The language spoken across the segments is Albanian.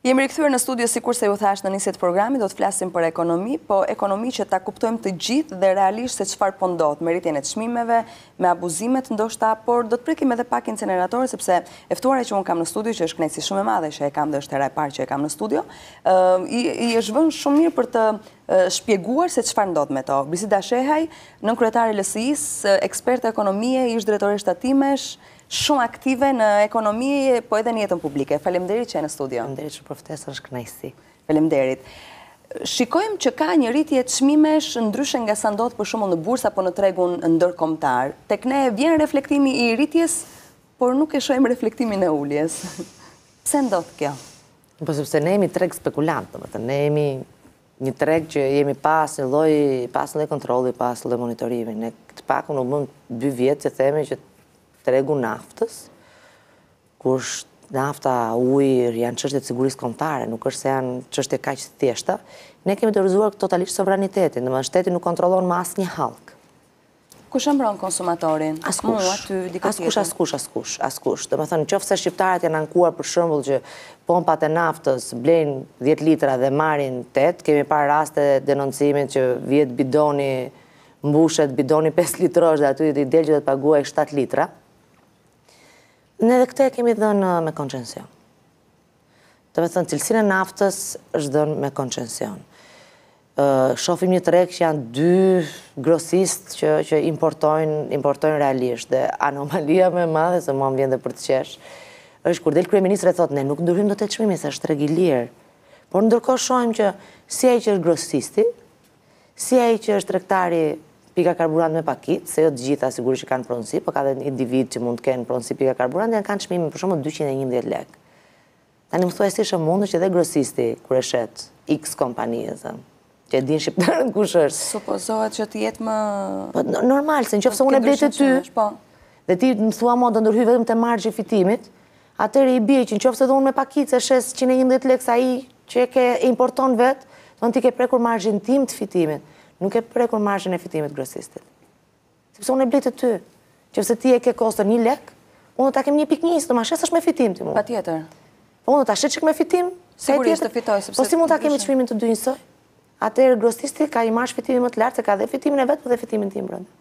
Jemi rikthyer në studio, sikur se ju thash në nisje të programit, do të flasim për ekonomi, po ekonomi që ta kuptojmë të gjithë dhe realisht se çfarë po ndodh me rritjen e çmimeve, me abuzimet ndoshta, por do të prekim edhe pak inceneratorë, sepse e ftuara që unë kam në studio, që është kënaqësi shumë e madhe që e kam dhe është hera e parë që e kam në studio, i është vënë shumë mirë për të shpjeguar se çfarë ndodh me to. Brisida Shehaj, nënkryetare e LSI-s, eksperte ekonomie, ish drejtore shtatimesh, shumë aktive në ekonomi, po edhe në jetën publike. Faleminderit që e në studio. Faleminderit që për ftesën, është kënaqësi. Faleminderit. Shikojmë që ka një rritje çmimesh ndryshe nga sa ndodh për shembull në bursë apo në tregun ndërkombëtar. Tek ne vjen reflektimi i rritjes, por nuk e shohim reflektimin e uljes. Pse ndodh kjo? Po sepse ne jemi treg spekulant, domethënë ne jemi një treg që jemi pas një lloj kontrolli, pas lloj monitorimi. Ne të pakun u bën 2 vjet që themi që tregu naftës, kush nafta, uji, janë çështje të sigurisë kombëtare, nuk është se janë çështje kaq të thjeshta. Ne kemi dorëzuar totalisht sovranitetin, domethënë shteti nuk kontrollon më asnjë hallk. Kush e mbron konsumatorin? Askush. Domethënë nëse shqiptarët janë ankuar për shembull që pompat e naftës blejnë 10 litra dhe marrin 8, kemi parë raste denoncimit që vjet bidoni, mbushet bidoni 5 litrosh dhe aty i del që do të paguaj 7 litra. Ne edhe këtë kemi dhënë me koncesion. Domethënë cilësinë e naftës është dhënë me koncesion. Shohim një treg që janë 2 grosistë që importojnë realisht, dhe anomalia më e madhe, se mua më vjen dhe për të qesh, është kur del kryeministri e thotë ne nuk ndryshim dot të çmimit, se është treg i lirë. Por ndërkohë shohim që si ai që është grosisti, si ai që është tregtari pika karburant me pakit, se jo të gjitha sigurisht që kanë pronësi, por ka dhe individ që mund të kenë pronësi pika karburant, janë kanë çmime për shembull 211 lekë. Tani më thuaj si është mundur që edhe grosisti kur e shet X kompanije, që e din shqiptarën kush është. Supozohet që të jetë më normal, se nëse unë e blej te ty, dhe ti më thua mua do ndërhyj vetëm te margji i fitimit, atëherë i bie që nëse do unë me pakicë shes 111 lekë ai që e importon vet, do ti ke prekur margjin tim të fitimit. Nuk e prekur margjin e fitimit grosistit. Sepse unë e blej te ty. Nëse ti e ke kostën 1 lekë, unë do ta kem 1.20, do ma shesh me fitim ti mua. Patjetër. Po unë do ta shesh çik me fitim, sigurisht të fitoj sepse. Po si mund ta kemi çmimin të dy njësoj? Atëherë grosisti ka një margjë fitimi më të lartë, se ka dhe fitimin e vet, po dhe fitimin tim brenda.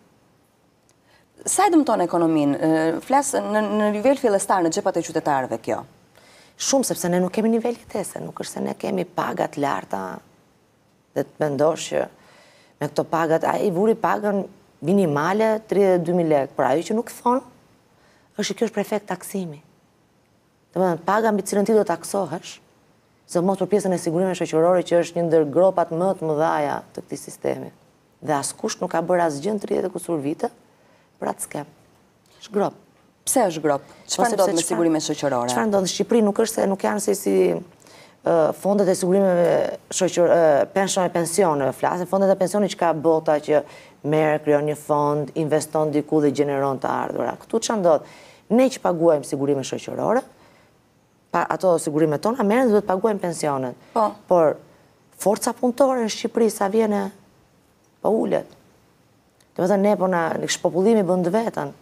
Sa e dëmton ekonominë? Flas në nivel fillestar në xhepat e qytetarëve kjo. Shumë, sepse ne nuk kemi nivel jetese, nuk është se ne kemi paga të larta, dhe të mendosh që me këto pagat, ai vuri pagën minimale 32.000 lekë, por ajo që nuk thon është që kjo është për efekt taksimi. Domethënë paga mbi të cilën ti do taksohesh, se mos për pjesën e sigurimeve shoqërore që është një ndër gropat më të mëdha të këtij sistemi. Dhe askush nuk ka bërë asgjë në 30 e kusur vite për atë skem. Është grop. Pse është grop? Çfarë ndodh me sigurimet shoqërore? Çfarë ndodh në Shqipëri nuk është se nuk janë se si fondet e sigurimeve pensioneve flasin, fondet e pensionit që ka bota që merr, krijon një fond, investon diku dhe gjeneron të ardhura. Ktu ç'a ndodh? Ne që paguajmë sigurime shoqërore, ato sigurimet tona merren dhe duhet të paguajmë pensionet. Por forca punëtore në Shqipëri sa vjen po ulet. Domethënë ne po na shpopullimi bën vetën.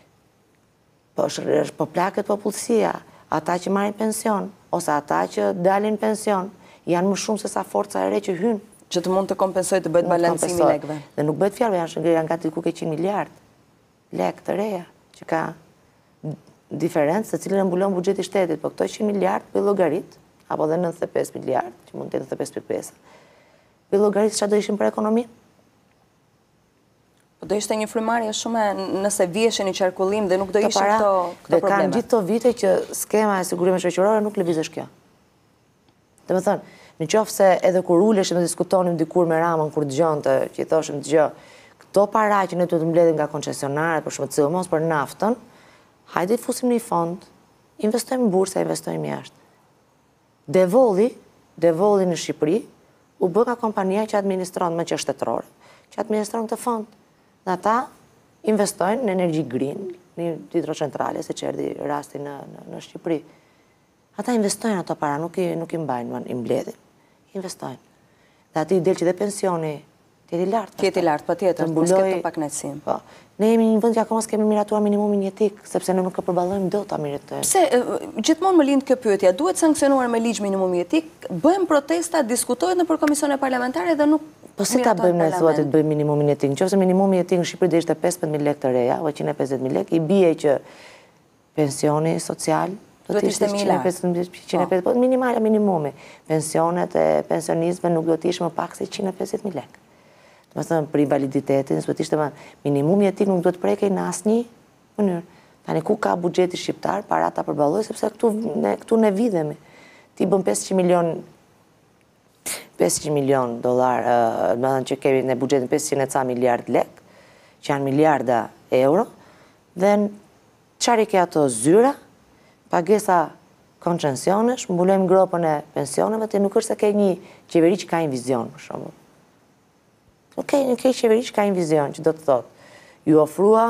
Po plaket popullsia, ata që marrin pension, ose ata që dalin pension, janë më shumë se sa forca e re që hyn. Që të mund të kompensojë të bëhet balancimi i lekëve. Dhe nuk bëhet fjalë, janë gati ku ke 100 miliard lekë të reja, që ka diferencë të cilën e mbulon buxheti i shtetit, po këto 100 miliard bëj llogarit, apo dhe 95 miliard, që mund të jetë 95.5. Bëj llogarit çfarë do ishin për ekonominë? Po do ishte një frymarrje shumë nëse viheshin në qarkullim dhe nuk do ishin këto probleme. Dhe kanë gjithë këto vite që skema e sigurimeve shoqërore nuk lëvizësh kjo. Domethënë, nëse edhe kur uleshim dhe diskutonim dikur me Ramën kur dëgjonte, që i thoshim dëgjoj, këto para që ne duhet të mbledhim nga koncesionarët për shkak të mos për naftën, hajde të fusim në një fond, investojmë në bursë, investojmë jashtë. Devolli në Shqipëri u bë nga kompania që administron më që shtetërore, që administron këtë fond. Dhe ata investojnë në energji green, në hidrocentrale, se që erdhi rasti në Shqipëri. Ata investojnë ato para, nuk i mbajnë, i mbledhin. Investojnë. Dhe ati del që dhe pensioni Tjeti lartë. Tjeti lartë, pa tjetër, në s'ketë të paknetësim. Po, ne jemi një vend që akoma s'kemi miratuar minimumin jetik, sepse ne nuk e përballojmë dot ta miratojmë. Pse, gjithmonë më lind kjo pyetja, duhet sankcionuar me ligj minimum jetik, bëjmë protesta, diskutohet nëpër komisione parlamentare dhe nuk po si ta bëjmë ne thuat të bëjmë minimumin jetik? Nëse minimumi jetik në Shqipëri do ishte 15.000 lekë të reja, apo 150.000 lekë, i bie që pensioni social do të ishte 150.000, po minimala minimumi. Pensionet e pensionistëve nuk do të ishte më pak se 150.000 lekë. Do të thënë për invaliditetin, do të ishte minimumi jetik nuk do të prekej në asnjë mënyrë. Tani ku ka buxheti shqiptar para ta përballoj, sepse këtu ne vidhemi. Ti bën 500 milion dollar, do të thënë që kemi në buxhetin 500 miliard lekë, që janë miliarda euro, dhe çfarë ke ato zyra, pagesa koncesionesh, mbulojmë gropën e pensioneve, të nuk është se ke një qeveri që ka një vizion, për shembull. Nuk ke qeveri që ka një vizion, që do të thotë, ju ofrua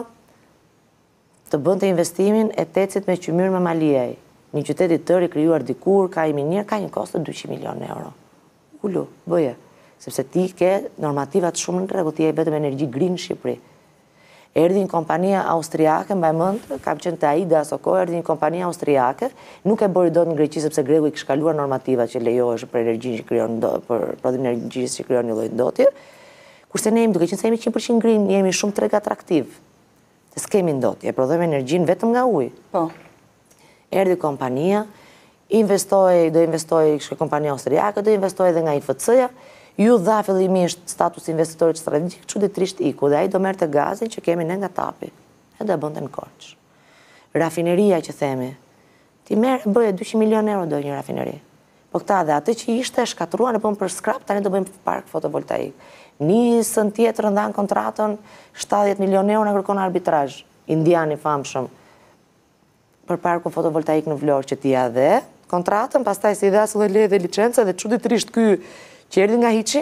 të bënte investimin e tecit me qymyr me Maliej. Një qytet i tërë i krijuar dikur, ka i minjer, ka një kosto 200 milion euro. Ulu, bëje. Sepse ti ke normativat shumë në rregull, ti je vetëm energji green në Shqipëri. Erdhi një kompania austriake, mbaj mend, kam qenë te AIDA aso kohë, erdhi një kompania austriake, nuk e bëri dot në Greqi sepse Greku i kishkaluar normativat që lejohesh për energjinë që krijon, për prodhimin e energjisë që krijon një lloj ndotje. Kurse ne jemi duke qenë se jemi 100% green, jemi shumë treg atraktiv. Se s'kemi ndotje, prodhojmë energjinë vetëm nga uji. Po. Erdhi kompania, do investoj kishte kompania austriake, do investoj edhe nga IFC-ja, ju dha fillimisht status investitorit strategjik, çuditërisht iku, dhe ai do merrte gazin që kemi ne nga tapi, edhe e bënte në Korçë. Rafineria që themi, ti merr bëje 200 milion euro do një rafineri. Po këta dhe atë që ishte shkatruar e bën për scrap, tani do bëjmë park fotovoltaik. Nisën tjetër ndan kontratën 70 milion euro, na kërkon arbitrazh. Indiani famshëm për parkun fotovoltaik në Vlorë që t'ia dhe kontratën, pastaj si dha së le dhe licencë, dhe çuditërisht ky që erdhi nga hiçi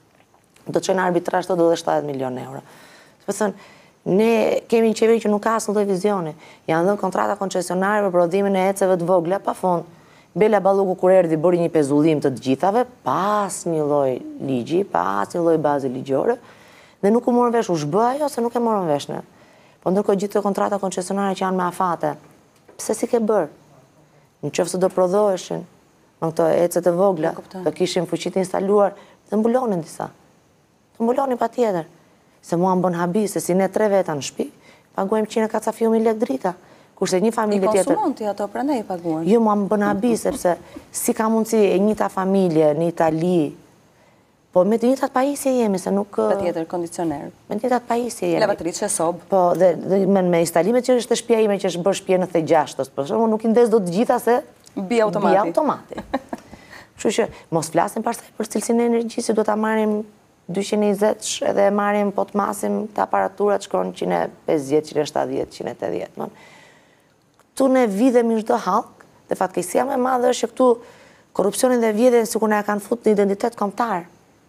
do të çojë në arbitrazh të do dhe 70 milion euro. Do të thënë, ne kemi një qeveri që nuk ka asnjë lloj vizioni. Janë dhënë kontrata koncesionare për prodhimin e eceve të vogla pa fond. Bela Balluku kur erdhi bëri një pezullim të gjithave, pas një lloj ligji, pas një lloj baze ligjore, dhe nuk u morën vesh, u zhbë ajo se nuk e morën vesh ne. Po ndërkohë gjithë kontrata koncesionare që janë me afate, pse si ke bërë? Nëse do prodhoheshin me këto ecet e vogla, do kishin fuqi të instaluar, të mbulonin disa. Të mbulonin patjetër. Se mua më bën habi se si ne 3 veta në shtëpi, paguajmë 100 kacafiu lekë drita. Kurse një familje tjetër. I konsumonti ato prandaj i paguan. Jo, mua më bën habi sepse si ka mundësi e njëjta familje në Itali, po me të njëjtat pajisje jemi, se nuk patjetër kondicioner. Me të njëjtat pajisje jemi. Lavatriçe, sobë. Po, dhe me instalimet që është shtëpia ime që është bërë shtëpi në Thejgjashtos, por shumë nuk i ndes dot të gjitha se bi automati. Kështu që mos flasim pastaj për cilësinë e energjisë, do ta marrim 220 edhe e marrim po të masim të aparaturat shkon 150, 170, 180. Këtu ne vidhemi në çdo hallk, dhe fatkeqësia më e madhe është që këtu korrupsionin dhe vjedhjen sikur na kanë futur në identitet kombëtar.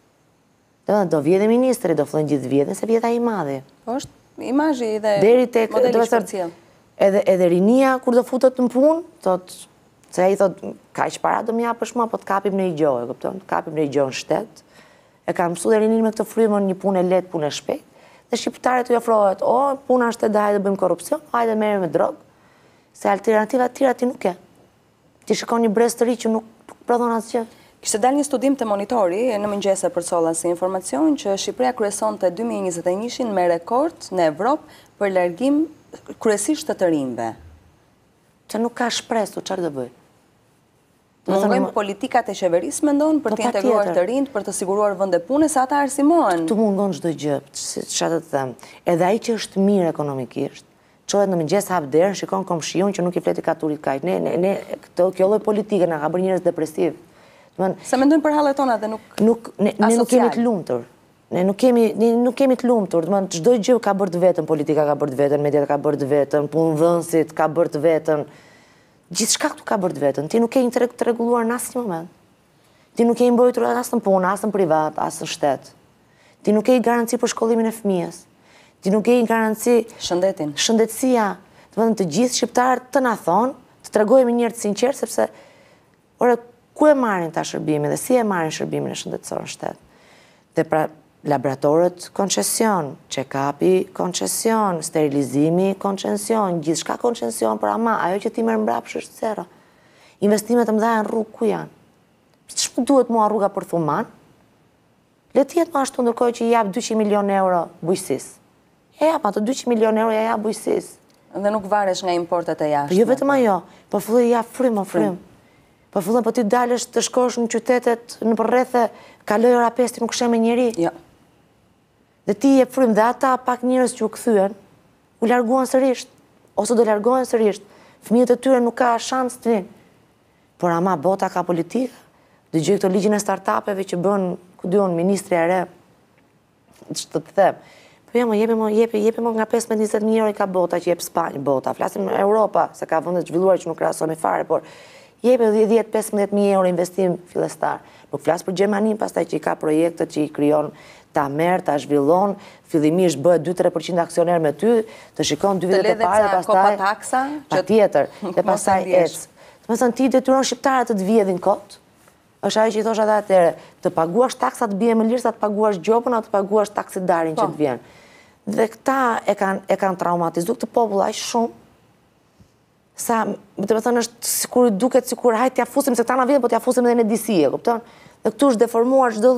Do vjedhë ministri, do fillojnë gjithë vjedhjen se vjedha i madhi. Po është imazhi dhe modeli shpërcjell. Edhe rinia kur do futet në punë, thotë se ai thotë kaq para do më japësh mua, po të kapim në një gjohë, e kupton? Të kapim në një gjohë në shtet. E kanë mësuar rinin me këtë frymën, një punë e lehtë, punë e shpejtë. Dhe shqiptarët u ofrohet, puna është edhe hajde bëjmë korrupsion, hajde merrem me drogë. Se alternativa të tjera ti nuk ke. Ti shikon një brez të ri që nuk prodhon asgjë. Kishte dalë një studim të Monitori në mëngjese për solla si informacion që Shqipëria kryesonte 2021 me rekord në Evropë për largim kryesisht të rinjve. Që nuk ka shpresë, çfarë do bëj? Mungojnë politikat e qeverisë mendon për të integruar të rinjt, për të siguruar vende pune, sa ata arsimohen. Tu mungon çdo gjë, çfarë të them. Edhe ai që është mirë ekonomikisht, çohet në mëngjes hap derën, shikon komshiun që nuk i fleti katurit kaq. Ne kjo lloj politike na ka bërë njerëz depresiv. Se mendojnë për hallet tona dhe ne nuk kemi të lumtur. Ne nuk kemi të lumtur, çdo gjë ka bërë të vetën, politika ka bërë të vetën, media ka bërë të vetën, punëdhënësit ka bërë të vetën. Gjithçka këtu ka bërë të vetën. Ti nuk ke një treg të rregulluar në asnjë moment. Ti nuk ke i mbrojtur as në punë, as në privat, as në shtet. Ti nuk ke garanci për shkollimin e fëmijës. Ti nuk ke garanci shëndetin. Shëndetësia, të gjithë shqiptarët të na thonë, të tregojmë një të sinqert sepse ku e marrin ta shërbimin dhe si e marrin shërbimin e shëndetësor në shtet. Dhe pra laboratorët koncesion, check-upi koncesion, sterilizimi koncesion, gjithçka koncesion, por ama ajo që ti merr mbrapsht është zero. Investimet e mëdha në rrugë ku janë? Ç'po duhet mua rruga për Thuman? Le të jetë më ashtu ndërkohë që i jap 200 milionë euro bujqësisë. Ja jap ato 200 milionë euro ja jap bujqësisë. Dhe nuk varesh nga importet e jashtme. Jo vetëm ajo, po filloi ja frymë. Po fillon po ti dalësh të shkosh në qytetet në përrethë, kaloj ora 5 ti nuk shem me njeri. Jo. Dhe ti je frymë dhe ata pak njerëz që u kthyen, u larguan sërish, ose do largohen sërish. Fëmijët e tyre nuk ka shans të vinë. Por ama bota ka politikë. Dëgjoj këto ligjin e startupeve që bën, ku diun, ministri e re. Ç'të të them. Po ja, jepi më nga 15-20.000 euro i ka bota që jep Spanjë, bota. Flasim Europa, se ka vende të zhvilluara që nuk krahasohen fare, por jepi 10-15.000 euro investim fillestar. Nuk flas për Gjermaninë, pastaj që i ka projekte që i krijon, ta merr, ta zhvillon, fillimisht bëhet 2-3% aksioner me ty, të shikon 2 vite të parë, pastaj patjetër, dhe pastaj ec. Domethënë ti detyron shqiptarët të të vjedhin kot. Është ajo që i thosha atëherë, të paguash taksat bie më lirë sa të paguash gjopën apo të paguash taksidarin që të vjen. Dhe këta e kanë traumatizuar këtë popull aq shumë sa, do të thënë, është sikur duket sikur hajt t'ia fusim se këta na vjen, po t'ia fusim edhe në DC, e kupton? Dhe këtu është deformuar çdo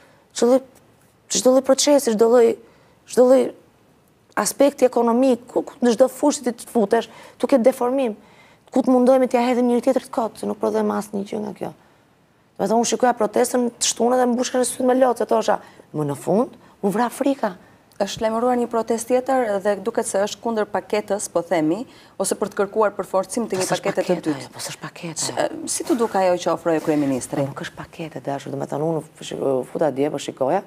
lloj procesi, çdo lloj aspekti ekonomik, në çdo fushë ti të futesh, tu ke deformim. Ku të mundohemi t'ia hedhim njëri tjetrit kot, se nuk prodhojmë asnjë gjë nga kjo. Do të thonë, unë shikoja protestën të shtunë dhe mbushkën syt me lotë, thosha, më në fund u vra Afrika. Është lajmëruar një protestë tjetër dhe duket se është kundër paketës, po themi, ose për të kërkuar përforcim të një pakete të dytë. Po s'është pakete. Si të duk ajo që ofroi kryeministri? Nuk është pakete, dashur, do të thonë, unë futa dje, po shikoja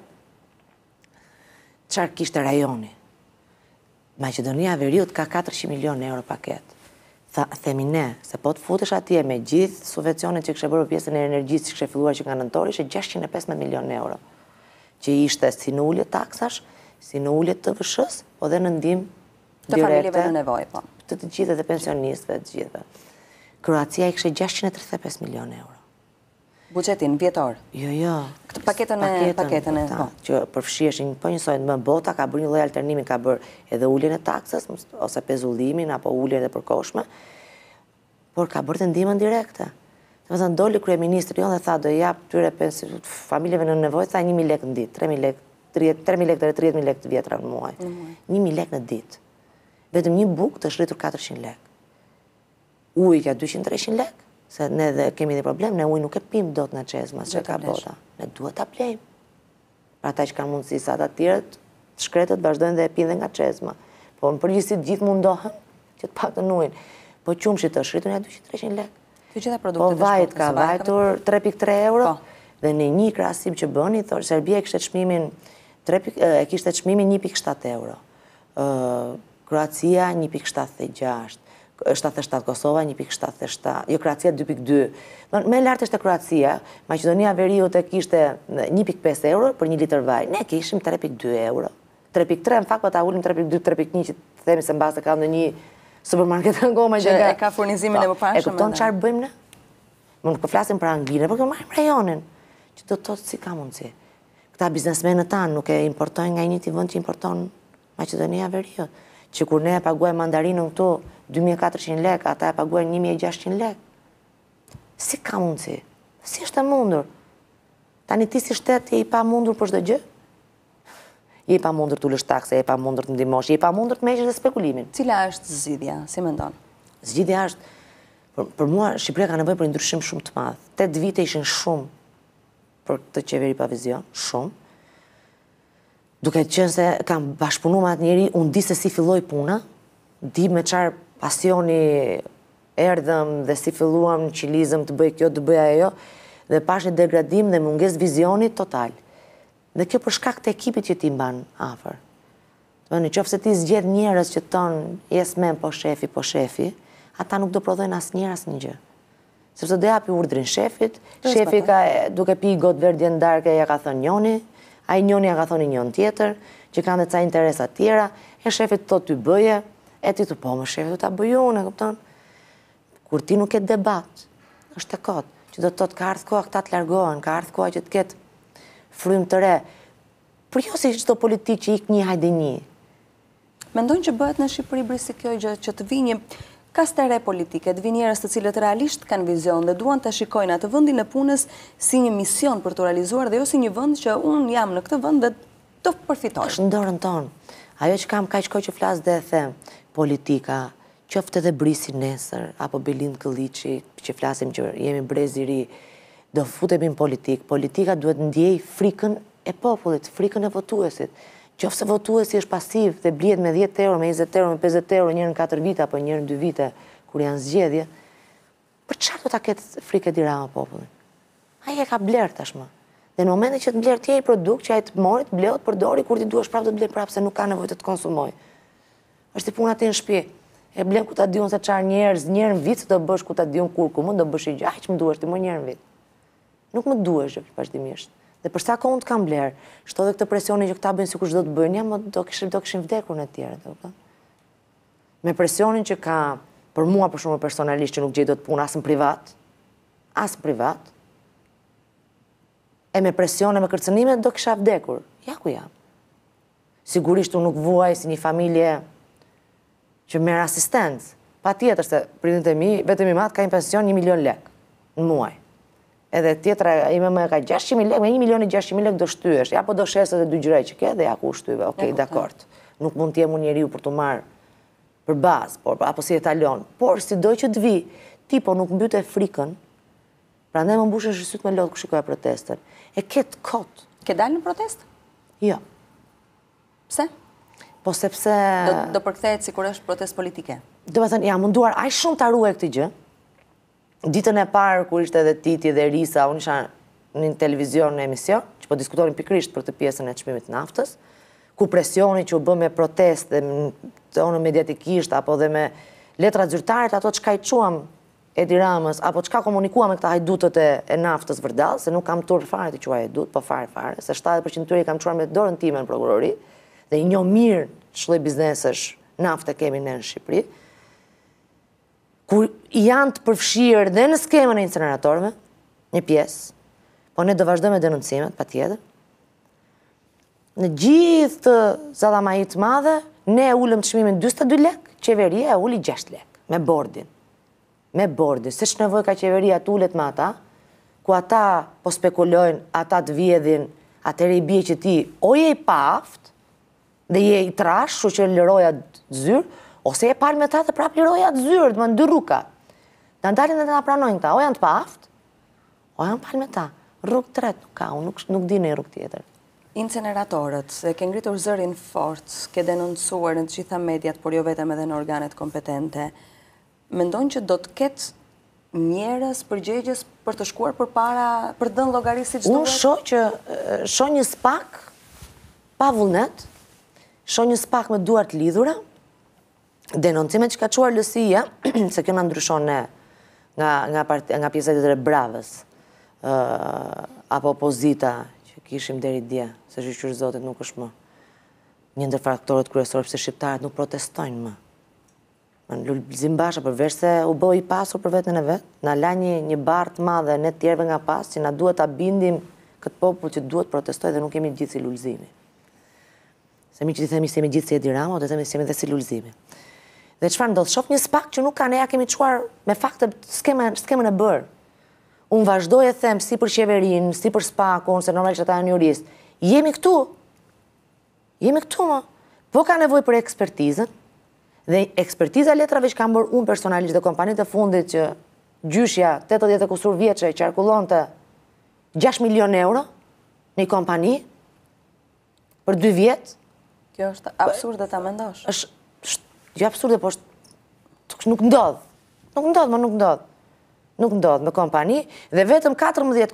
çfarë kishte rajoni. Maqedonia e Veriut ka 400 milionë euro paketë. Themi ne, se po të futesh atje me gjithë subvencionet që kështë bërë pjesën e energjisë që kështë filluar që nga nëntori, ishte 615 milionë euro. Që ishte si në ullje taksash, si në ullje të vëshës, po dhe në ndim të familjeve në nevojë, po. Të gjithë dhe pensionistëve, të gjithëve. Kroacia i kështë 635 milionë euro. Buxhetin vjetor? Jo. Këtë paketën e... Që përfshiheshin po njësoj në bota, ka bërë një lloj alternimi, ka bërë edhe uljen e taksës, ose pezullimin, apo uljen e përkohshme, por ka bërë të ndihmën direkte. Do të thënë, doli kryeministri jonë dhe tha, do jap tyre familjeve në nevojë, tha 1.000 lekë në ditë, 3.000 lekë deri 30.000 lekë të vjetra në muaj. 1.000 lekë në ditë. Vetëm një bukë të shritur 400 lekë. Uji ka 200-300 lekë. Se ne dhe kemi dhe problem, ne ujë nuk e pim do të në qezma, që ka bota. Ne duhet të plejmë. Pra ta që kanë mundësi sa të tjerët, të shkretët vazhdojnë dhe e pin dhe nga qezma. Po në përgjithësi gjithë mundohen që të pak të ujnë. Po qumshit të shritur nga 200-300 lekë. Po vajt ka vajtur 3.3 euro, dhe në një krahasim që bëni, Serbia e kishte çmimin 1.7 euro. Kroacia 1.76. 77 Kosova 1.77, jo Kroacia 2.2. Me lartë është e Kroacia, Maqedonia e Veriut e kishte 1.5 euro për 1 litër vaj. Ne kishim 3.2 euro. 3.3, në fakt, po ta ullim 3.2, 3.1, që të themi se mbas e ka në një supermarket në goma. Që e ka furnizimin e më pashëm. E kupton çfarë bëjmë ne? Më nuk po flasim për Anglinë, por marrim rajonin, që do të thotë si ka mundësi. Këta biznesmenët tanë nuk e importojnë nga një vend që importon Maqedonia e Veriut. Që kur ne e paguajmë mandarinën këtu 2.400 lekë, ata e paguajnë 1.600 lekë. Si ka mundësi? Si është e mundur? Tani ti si shtet je i pa mundur për çdo gjë? Je i pa mundur të ulësh takse, je i pa mundur të ndihmosh, je i pa mundur të merresh dhe spekulimin. Cila është zgjidhja, si mendon? Zgjidhja është, për mua, Shqipëria ka nevojë për një ndryshim shumë të madh. 8 vite ishin shumë për këtë qeveri pa vizion, shumë. Duke qenë se kam bashkëpunuar me atë njeri, unë di se si filloi puna, di me çfarë pasioni erdhëm dhe si filluam në qilizëm të bëj kjo, të bëj ajo, dhe pash një degradim dhe mungesë vizioni total. Dhe kjo për shkak të ekipit që ti mban afër. Në qoftë se ti zgjedh njerëz që tonë yes men po shefi, ata nuk do prodhojnë asnjëherë asnjë gjë. Sepse do japi urdhrin shefit, shefi ka duke pi gotë verdhje ndarke ja ka thënë njoni, ai njoni ja ka thënë njën tjetër, që kanë dhe ca interesa tjera, e shefit thotë ty bëje, e ti të po më shefit të ta bëj unë, e kupton? Kur ti nuk ke debat, është e kotë, që do të thotë ka ardhur koha këta të largohen, ka ardhur koha që të ketë frymë të re. Por jo si çdo politik që ik një hajde një. Mendojnë që bëhet në Shqipëri brisi kjo gjë që të vi një kaste re politike, të vi njerëz të cilët realisht kanë vizion dhe duan të shikojnë atë vendin e punës si një mision për të realizuar dhe jo si një vend që unë jam në këtë vend dhe të përfitoj. Është në dorën tonë. Ajo që kam kaq kohë që flas dhe e them, politika, qoftë edhe brisi nesër apo Belind Këlliçi, që flasim që jemi brez i ri, do futemi në politikë. Politika duhet ndjej frikën e popullit, frikën e votuesit. Qoftë se votuesi është pasiv dhe blihet me 10 euro, me 20 euro, me 50 euro njërën 4 vite apo njërën 2 vite kur janë zgjedhje, për çfarë do ta ketë frikë e Rama popullin? Ai e ka bler tashmë. Dhe në momentin që të bler ti ai produkt që ai të mori, të bleu, të përdori, kur ti duhesh prapë të bler prapë se nuk ka nevojë të të konsumoj. Është i puna ti në shtëpi. E blen ku ta diun se çfarë njerëz, njërin vit do bësh ku ta diun kurkumun, do bësh i gjaj që më duhesh ti më njërin vit. Nuk më duhesh vazhdimisht. Dhe për sa kohë unë të kam bler, shto dhe këtë presionin që këta bëjnë sikur çdo të bëjnë, jam do kishin vdekur në të tjerë. Me presionin që ka për mua për shumë personalisht që nuk gjej dot punë as në privat, e me presion e me kërcënime do kisha vdekur. Ja ku jam. Sigurisht unë nuk vuaj si një familje që merr asistencë. Patjetër se prindërit e mi, vetëm i madh ka një pension 1 milion lek në muaj. Edhe tjetra ime më ka 600.000 lek, me 1.600.000 lek do shtyesh, ja po do shesë edhe 2 gjrej që ke dhe ja ku shtyve, okej, dakord. Nuk mund t'jem unë njeriu për të marrë për bazë, apo si etalon, por si doj që të vi, ti po nuk mbyte frikën, prandaj më mbushesh syt me lot ku shikoja protestën. E ket kot. Ke dalë në protestë? Jo. Pse? Po sepse do përkthehet sikur është protestë politike. Do të thënë, jam munduar aq shumë ta ruaj këtë gjë. Ditën e parë, kur ishte edhe Titi dhe Risa, unë isha në televizion në emision, që po diskutonin pikërisht për të pjesën e çmimit të naftës, ku presioni që u bë me protestë tonë mediatikisht, apo dhe me letra zyrtare, ato çka i quam Edi Ramës, apo çka komunikuam me këta hajdutët e naftës vërdall, se nuk kam turp fare të quaj hajdut, po fare, se 70% tyre i kam çuar me dorën time në prokurori, dhe i njoh mirë ç'lloj biznesesh nafte kemi ne në Shqipëri, kur janë të përfshirë dhe në skemën e incineratorëve, një pjesë, po ne do vazhdojmë me denoncimet, patjetër. Në gjithë të zallamajit madhe, ne ulëm çmimin 42 lek, qeveria e uli 6 lek, me bordin. Me bordin, se ç'nevojë ka qeveria të ulet me ata, ku ata po spekulojnë, ata të vjedhin, atëherë i bie që ti o je i paaft, dhe je i trash, shu që liroja zyrë, ose je palë me ta dhe prap liroja zyrë, dhe më dy rruka. Të ndalin dhe të nga pranojnë ta, o janë të paaft, o janë palë me ta. Rrugë tret nuk ka, unë nuk di në rrugë tjetër. Incineratorët, ke ngritur zërin fort, ke denoncuar në të gjitha mediat, por jo vetëm edhe në organet kompetente. Mendojnë që do të ketë njerëz përgjegjës për të shkuar përpara, për të dhënë llogari siç duhet? Unë shoh një spak pa vullnet, shoh një spak me duart lidhura, denoncimet që ka çuar LSI-ja, se kjo na ndryshon ne nga pjesa tjetër e Bravës, apo opozita që kishim deri dje, se shqyr zotit nuk është më një ndër faktorët kryesorë pse shqiptarët nuk protestojnë më. Lulzim Basha, përveç se u bë i pasur për veten e vet, na la një barë të madhe ne të tjerëve nga pas, që na duhet ta bindim këtë popull që duhet protestojë dhe nuk kemi gjithë si Lulzimi. Se mi që ti themi se jemi gjithë si Edi Rama, o të themi se jemi dhe si Lulzimi. Dhe çfarë ndodh? Shoh një spak që nuk ka, ne ja kemi çuar me fakte skemën e bërë. Unë vazhdoj e them si për qeverinë, si për spakun, se normalisht ata janë juristë. Jemi këtu. Jemi këtu më. Po ka nevojë për ekspertizën. Dhe ekspertiza letrave që kam bërë unë personalisht dhe kompanitë e fundit që gjyshja 80 e kusur vjeçe qarkullonte 6 milion euro në një kompani për 2 vjet. Kjo është absurde ta mendosh. Jo absurde, po nuk ndodh. Nuk ndodh. Nuk ndodh me kompani dhe vetëm 14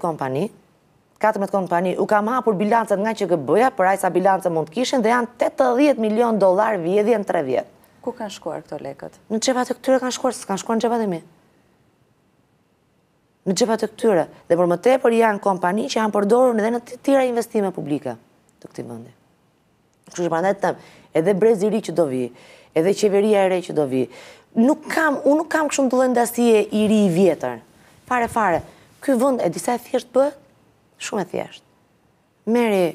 kompani u kam hapur bilancat nga QKB-ja për aq sa bilance mund të kishin dhe janë 80 milion dollar vjedhje në 3 vjet. Ku kanë shkuar këto lekët? Në xhepat e këtyre kanë shkuar, s'kan shkuar në xhepat e mi. Në xhepat e këtyre. Dhe për më tepër janë kompani që janë përdorur edhe në të tjera investime publike të këtij vendi. Kështu që prandaj them, edhe brezi i ri që do vi, edhe qeveria e re që do vi, unë nuk kam kështu të lloj ndasie i ri i vjetër. Fare. Ky vend e disa e thjesht bëhet, shumë e thjesht. Merri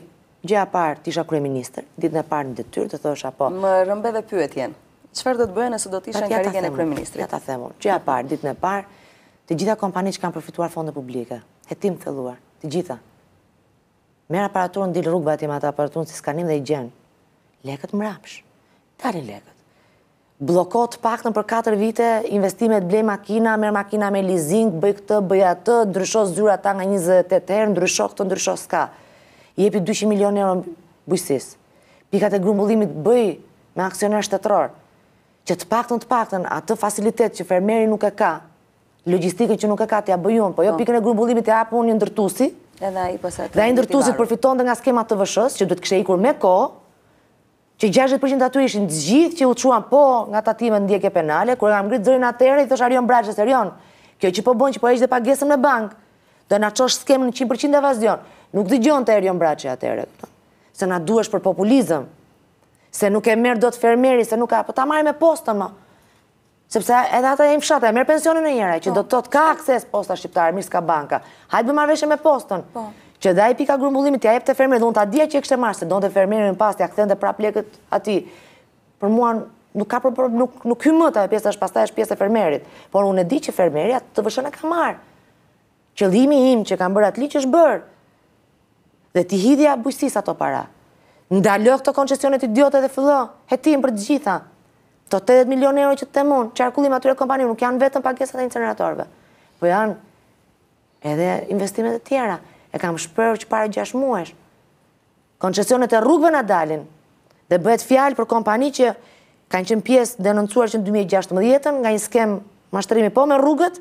gjëja parë t'isha kryeministër, ditën e parë në detyrë, të thosha po. Më rëmbeve pyetjen. Çfarë do të bëhe nëse do të ishe në karrigen e kryeministrit? Ja ta them unë. Gjëja parë, ditën e parë, të gjitha kompanitë që kanë përfituar fonde publike, hetim thelluar, të gjitha. Merr aparaturën, dil rrugëve atje me atë aparaturën si skanim dhe i gjen. Lekët mrapsh. Dalin lekët. Bllokot paktën për 4 vite, investimet, blej makina, merr makina me leasing, bëj këtë, bëj atë, ndrysho zyra ta nga 28 herë, ndrysho këtë, ndrysho s'ka. I jepi 200 milion euro bujqësisë. Pikat e grumbullimit bëj me aksioner shtetëror, që të paktën atë facilitet që fermeri nuk e ka, logjistikën që nuk e ka t'ja bëj unë, po jo pikën e grumbullimit t'ja hap unë një ndërtuesi. Edhe ai pastaj. Dhe ai ndërtuesi përfitonte nga skema të TVSH-s, që duhet kishte ikur me kohë, që 60% aty ishin të gjithë që u çuan po nga tatimet ndjekje penale, kur kam ngrit zërin atëherë i thosh Arion Braçës, Arion, kjo që po bën që po heq dhe pagesën me bank, do na çosh skemën në 100% evazion. Nuk dëgjonte Arion Braçi atëherë, se na duhesh për populizëm, se nuk e merr dot fermeri, se nuk ka, po ta marrim me postën më. Sepse edhe ata janë fshatë, merr pensionin e njëra, që do të thotë ka akses posta shqiptare, mirë s'ka banka. Hajde bëj marrëveshje me postën. Që dhe ai pika grumbullimit t'ja jep te fermeri, dhe unë ta dija që e kishte marrë, se donte fermerin pas t'ja kthente prap lekët atij. Për mua nuk ka nuk hyn më ta pjesa, pastaj është pjesë e fermerit. Por unë e di që fermeri atë TVSH-n e ka marrë. Qëllimi im që kam bërë atë ligj është bërë. Dhe ti hidhja bujqësisë ato para. Ndalo këto koncesionet idiote dhe fillo hetim për të gjitha. To 80 milion euro që të temun, qarkullim atyre kompanive, nuk janë vetëm pagesat e incineratorëve, po janë edhe investimet e tjera. E kam shprehur që para 6 muajsh. Koncesionet e rrugëve na dalin dhe bëhet fjalë për kompani që kanë qenë pjesë denoncuar që në 2016 nga një skem mashtrimi po me rrugët,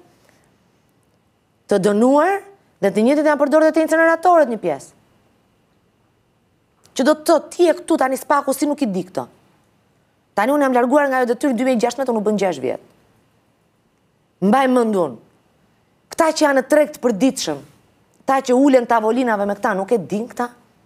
të dënuar dhe të njëjtit janë përdorur edhe te incineratorët një pjesë. Që do të thotë ti e këtu tani spaku si nuk i di këto. Tani unë jam larguar nga ajo detyrë 2016, unë u bën 6 vjet. Mbaj mend unë. Këta që janë në treg të përditshëm, këta që ulen tavolinave me këta, nuk e din këta.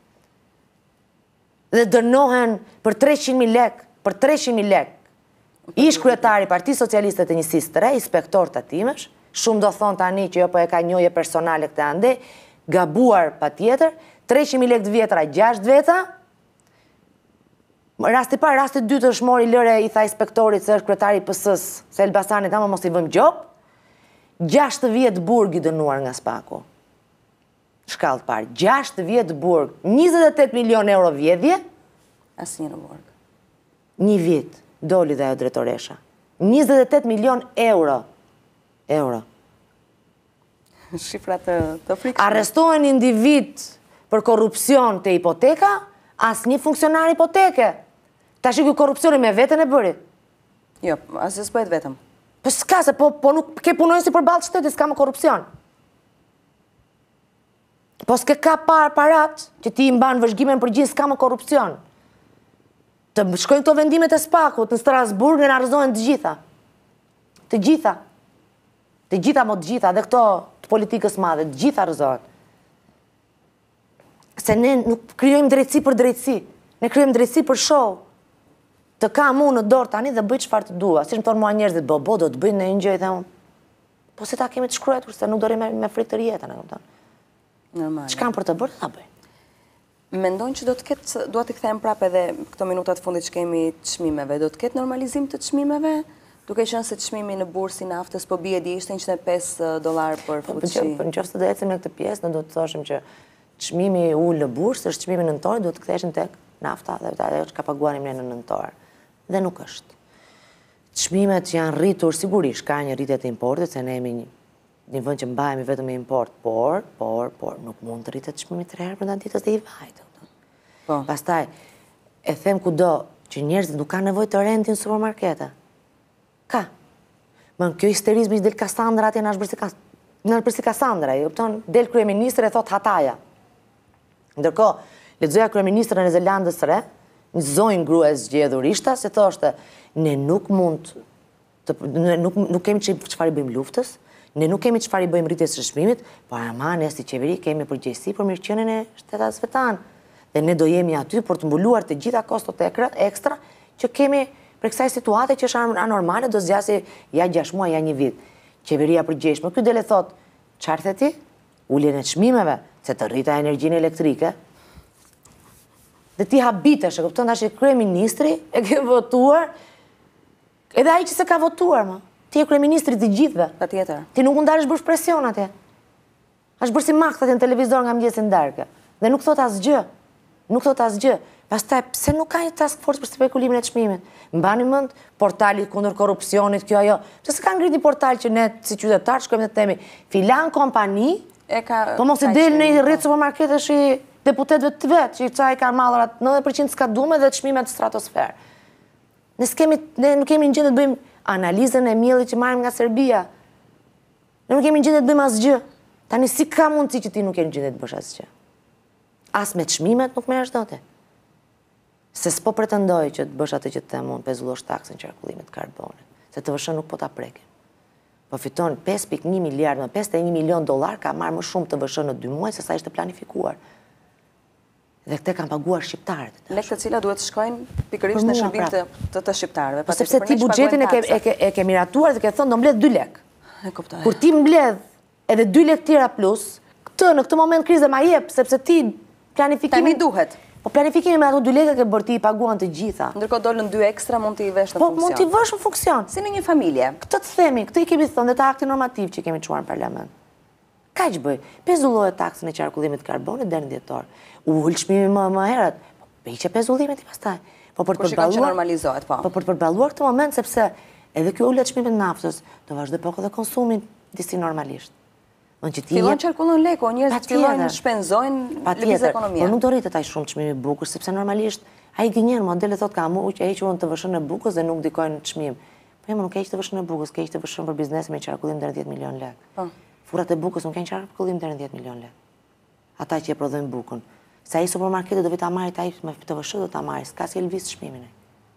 Dhe dënohen për 300.000 lek, për 300.000 lek. Ish kryetari Partisë Socialiste të njësisë të re, inspektor tatimesh, shumë do thonë tani që jo po e ka njohje personale këtë ande, gabuar patjetër, 300.000 lek të vjetra, 6 veta. Rasti parë, rasti dytë është mori lëre i tha inspektorit se është kryetari PS-s, se Elbasani tha më mos i vëm gjop. 6 vjet burg i dënuar nga spaku. Shkallë parë, 6 vjet burg, 28 milion euro vjedhje. Asnjë në burg. Një vit, doli dhe ajo drejtoresha. 28 milion euro. Shifra të frikshme. Arrestohen individ për korrupsion të hipoteka, asnjë funksionar hipoteke. Ta shikuj korrupsionin me veten e bëri. Jo, asnjë s'bëhet vetëm. Po s'ka, se po nuk ke punojnë si përballë shtetit, s'ka më korrupsion. Po s'ke ka parat që ti i mban vëzhgimin për gjithë, s'ka më korrupsion. Të shkojnë këto vendimet e spakut në Strasburg dhe na rrëzohen të gjitha. Të gjitha. Të gjitha më të gjitha, dhe këto të politikës madhe, të gjitha rrëzohen. Se ne nuk krijojmë drejtësi për drejtësi, ne krijojmë drejtësi për show. Të kam unë në dorë tani dhe bëj çfarë të dua. Si më thonë mua njerëzit, bo do të bëjnë një gjë, dhe unë. Po se ta kemi të shkruar, se nuk do rri me frikë të rjetën, e kupton. Normal. Ç'kam për të bërë, ta bëj. Mendojnë që do të ketë, dua të kthejmë prapë edhe këto minutat fundit që kemi të çmimeve, do të ketë normalizim të çmimeve, duke qenë se çmimi në bursin e naftës po bie di ishte $105 për fuqi. Po nëse do ecim në këtë pjesë, ne do të thoshim që çmimi ul në bursë, është çmimi nëntor, duhet të ktheheshin tek nafta dhe ajo që ka paguanim ne në nëntor. Dhe nuk është. Çmimet janë rritur sigurisht, ka një rritje të importit, se ne jemi një vend që mbahemi vetëm me import, por nuk mund të rritet çmimi 3 herë brenda ditës dhe i vajt. Po. Pastaj e them kudo që njerëzit nuk kanë nevojë të rendin në supermarkete. Ka. Kjo histerizmi del Kassandra atje na është bërë si Kassandra, e kupton? Del kryeministri e thot hataja. Ndërkohë, lexoja kryeministrën e Zelandës së Re, një zonjë grua e zgjedhur ishta, se thoshte, ne nuk kemi çfarë i bëjmë luftës, ne nuk kemi çfarë i bëjmë rritjes së çmimit, por ama ne si qeveri kemi përgjegjësi për mirëqenien e shtetasve tanë. Dhe ne do jemi aty për të mbuluar të gjitha kostot ekstra që kemi për kësaj situate që është anormale, do zgjasë ja 6 muaj, ja 1 vit. Qeveria përgjegjshme, ky dele thot, çfarë the ti? Uljen e çmimeve, se të rrita energjinë elektrike. dhe ti habitesh, e kupton, tash kryeministri e ke votuar, edhe ai që se ka votuar, ma. Ti e kryeministri të gjithëve. Patjetër. Ti nuk mund dalësh bësh presion atje. Është bërë si maktat në televizor nga mëngjesin darkë. Dhe nuk thot asgjë. Nuk thot asgjë. Pastaj pse nuk ka një task force për spekulimin e çmimit? Mbani mend portali kundër korrupsionit, kjo ajo. Pse s'ka ngrit një portal që ne si qytetar shkojmë të themi filan kompani po mos i del në rrjet supermarketesh i deputetëve të vet, që çaj kanë mallrat 90% skadume dhe çmimet stratosfer. Ne nuk kemi në gjendje të bëjmë analizën e miellit që marrim nga Serbia. Ne nuk kemi në gjendje të bëjmë asgjë. Tani si ka mundësi që ti nuk je në gjendje të bësh asgjë? As me çmimet nuk merresh dot. Se s'po pretendoj që të bësh atë që të them unë, pezullosh taksën qarkullimit të karbonit, se TVSH nuk po ta prekim. Po fiton 5.1 miliard, me 51 milion dollar ka marrë më shumë TVSH në 2 muaj se sa ishte planifikuar. Dhe këte kanë paguar shqiptarët. Lekë të cilat duhet të shkojnë pikërisht në shërbim të shqiptarëve. Po sepse ti buxhetin e ke miratuar dhe ke thënë do mbledh 2 lek. Kur ti mbledh edhe 2 lek tjera plus, në këtë moment krize ma jep, sepse ti planifikimin... Tani duhet. Po planifikimin me ato 2 lekë ke bërë ti i paguan të gjitha. Ndërkohë dolën 2 ekstra mund t'i vesh në funksion. Po mund t'i vësh në funksion. Si në një familje. Këtë të themi, këtë i kemi thënë dhe të akti normativ që kemi çuar në parlament. Ka që bëj? Pezullohet taksën e qarkullimit të karbonit deri në dhjetor. Ul çmimi më herët. Po hiqe pezullimet i pastaj. Po për të normalizohet, po. Po për të përballuar këtë moment sepse edhe ky ulje çmimit të naftës do vazhdoj po edhe konsumin disi normalisht. Fillon qarkullon leko, njerëzit fillojnë shpenzojnë lëviz ekonomia. Por nuk do rritet aq shumë çmimi i bukës, sepse normalisht ai gënjen modele thotë ka muq e hequr në TVSH-n e bukës dhe nuk dikojnë çmim. Po jam nuk e heq TVSH-n e bukës, ke heq TVSH-n për biznes me qarkullim deri 10 milion lekë. Po. Furrat e bukës nuk kanë qarkullim deri 10 milion lekë. Ata që e prodhojnë bukën. Se ai supermarketi do vi ta marrë ai me TVSH do ta marrë, s'ka si lviz çmimin ai.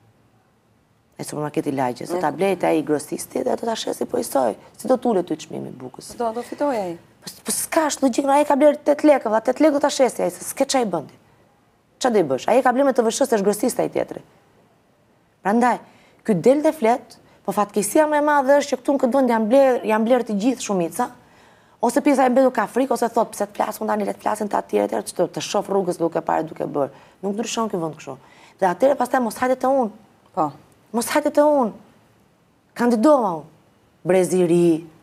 Ai supermarketi lagjes, do ta blejt ai grosisti dhe do ta shesi po isoj. Si do tulet ty çmimi i bukës? Do fitoj ai. Po s'ka është logjik, ai ka bler 8 lekë, 8 lekë do ta shesi ai, s'ke çaj bëndi. Ç'a do i bësh? Ai ka bler me TVSH se është grosist ai tjetri. Prandaj, ky del dhe flet, po fatkeqësia më e madhe është që këtu në këtë vend janë bler të gjithë shumica, ose pjesa e mbetur ka frikë ose thot pse të flasun tani le të flasin të atjerë të shoh rrugës duke parë duke bër. Nuk ndryshon ky vend kështu. Dhe atëherë pastaj mos hajde te unë. Po. Mos hajde te unë. Kandidova unë. Brezi i ri.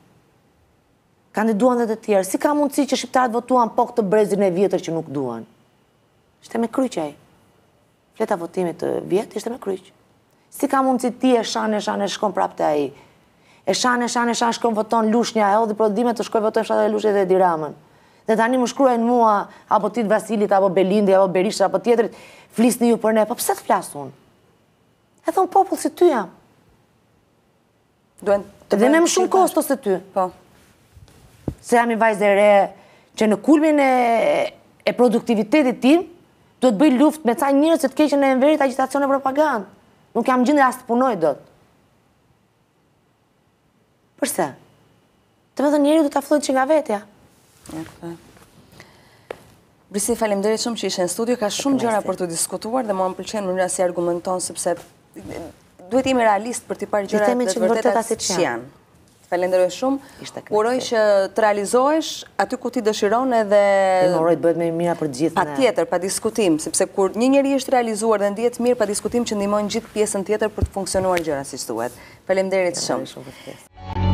Kandiduan dhe të tjerë. Si ka mundësi që shqiptarët votuan po këtë brezin e vjetër që nuk duan? Ishte me kryq ai. Fleta votimit të vjet ishte me kryq. Si ka mundësi ti e shan shkon prapë te ai? E shan shkon voton Lushnja, e hodhi prodhime të shkoj votojnë fshatë e Lushnjë dhe Diramën. Dhe tani më shkruajnë mua, apo Tit Vasilit, apo Belindi, apo Berisha, apo tjetrit, flisni ju për ne. Po pse të flas unë? E thonë popull si ty jam. Dhe me më shumë kosto se ty. Po. Se jam i vajzë e re që në kulmin e produktivitetit tim, do të bëj luft me ca njerëz që të keqen në enverit agitacion e propagandë. Nuk jam gjendje as të punoj dot. Përse? Të me thënë njeri do të aflojt që nga vetja. Brisi, faleminderit shumë që ishe në studio, ka shumë gjëra për të diskutuar dhe mua më pëlqen mënyra si argumenton, sepse duhet jemi realist për t'i parë gjërat dhe të vërtetat që janë. Falenderoj shumë. Uroj që të realizohesh aty ku ti dëshiron edhe... Më uroj të bëhet me mira për gjithë. Patjetër, pa diskutim, sepse kur një njeri është realizuar dhe ndihet mirë, pa diskutim që ndihmojnë gjithë pjesën tjetër për të funksionuar gjërat siç duhet. Faleminderit shumë.